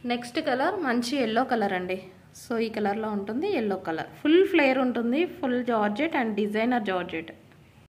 Next colour మంచి yellow colour అండి. So ఈ కలర్లో ఉంటుంది, ఎల్లో కలర్. ఫుల్ ఫ్లేర్ ఉంటుంది, full georgette and designer georgette.